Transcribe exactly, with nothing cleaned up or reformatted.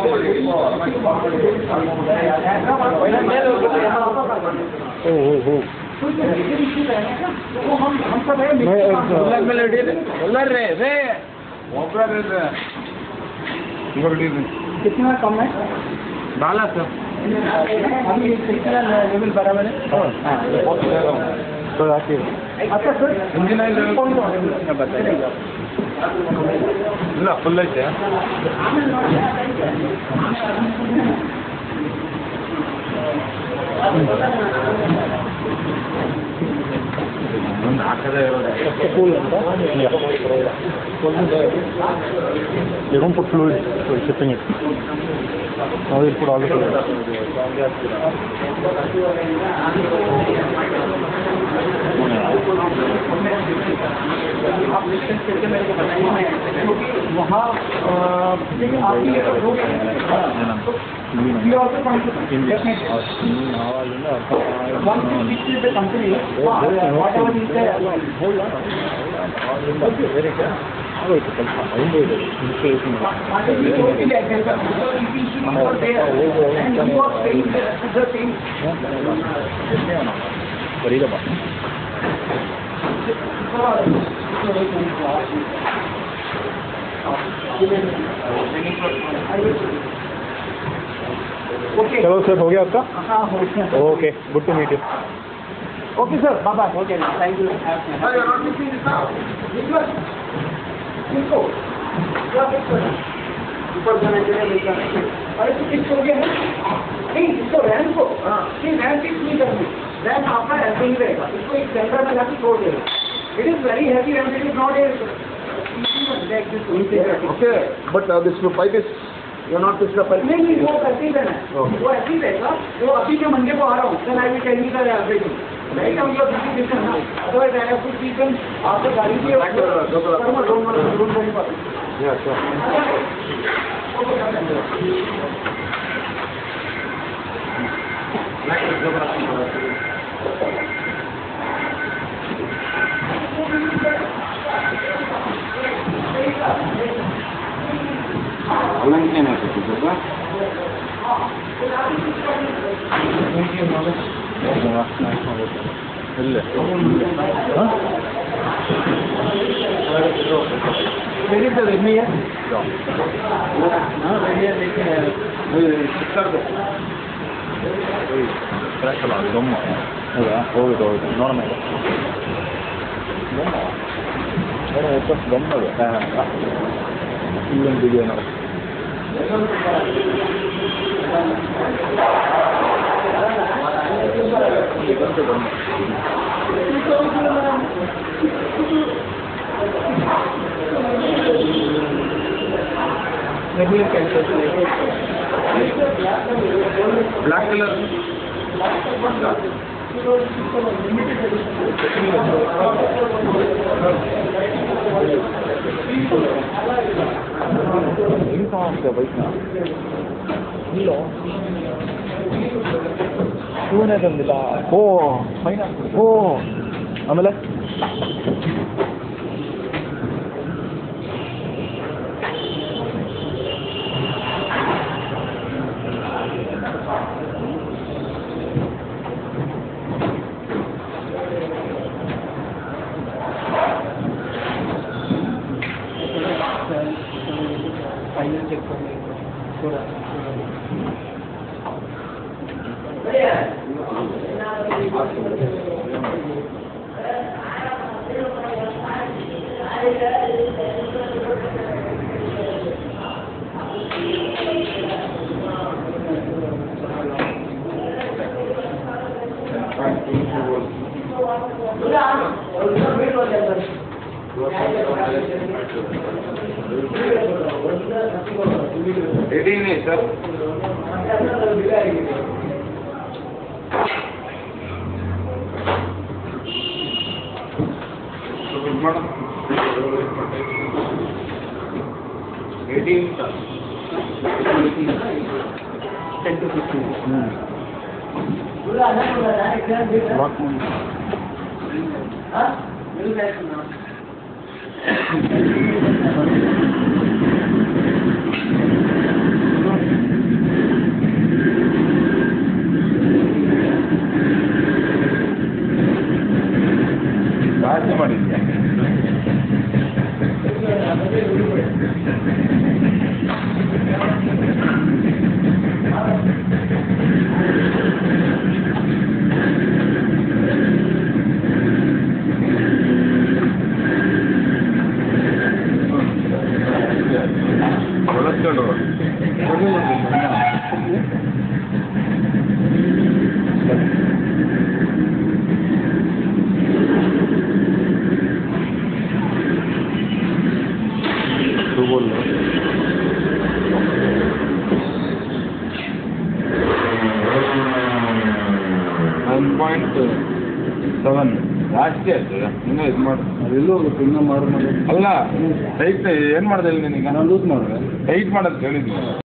कितना कम है? डाला सर अभी कितना लेवल बराबर है? हाँ तो आके अच्छा सर इंजन ऑयल लेवल कौन सा बताइए ಇಲ್ಲ ಫುಲ್ ಐತೆ ಒಂದು ಹಾಕದೇ cool ಅಂತ you don't put fluid for shipping it. Now we'll put all the fluid. वहाँ we also come to once you speak with the company, whatever is there. Hold on. Very good. How is it? How is it? Installation. And you are paying the same. What is it? Okay. चलो sir हो गया आपका? हाँ हो गया. Okay. Good to meet you. Okay sir. Bye bye. Okay. Thank you. Sir, you are not missing this now. Nicholas. Nico. क्या fix करना? ऊपर जाने के लिए लेकर आना. अरे तो फिक्स हो गया है? नहीं इसको रैन को. हाँ. नहीं रैन फिक्स नहीं करनी. रैन आपका ऐसे ही रहेगा. इसको एक सेंटर में लाके छोड़ देगा. It is very heavy and it is not a. Okay. But uh, this pipe is. You are not fixed up. नहीं नहीं वो ऐसे ही रहना है. वो ऐसे ही रहेगा. वो अभी मैं मंडे को आ रहा हूँ. Then I will tell you the everything. Right now you are busy this now. Otherwise I have to speak in after गाड़ी की. Don't don't don't worry about it. Yeah, sure. Ulang ini apa tu, Pak? ಇಲ್ಲ ಹಾಂ ಹೇಗಿರ್ತದೆ ಎಣ್ಣೆಯ ಹಾಂ ಕ್ರ್ಯಾಕಲ್ಲ ದಮ್ಮ ಹೌದಾ ಹೌದು ಹೌದು ನೋಡೋಣ ದಮ್ಮ ನೋಡೋಣ ಎಷ್ಟು ದಮ್ಮ ಅದು ಹಾಂ ಇಲ್ಲೊಂದು ಇದೆಯಾ ನೋಡಿ ब्लैक कलर ಶೂನೇ ತಂದಿಲ್ಲ ಓ ಫೈನಾ ಓ ಆಮೇಲೆ फाइनल चेक करने थोड़ा एटीन है sir eighteen ten to fifteen one point seven ಜಾಸ್ತಿ ಆಗ್ತದೆ ಇನ್ನೂ ಇದು ಮಾಡಿ ಅದೆಲ್ಲೂ ಹೋಗುತ್ತೆ ಇನ್ನೂ ಮಾಡು ಮಾಡಿ ಅಲ್ಲ ಟೈಟ್ ಏನು ಮಾಡಿದೆ ಇಲ್ಲಿ ನೀನೀಗ ನಾನು ಲೂಸ್ ಮಾಡಿದೆ ಟೈಟ್ ಮಾಡೋದು ಹೇಳಿದ್ದೀನಿ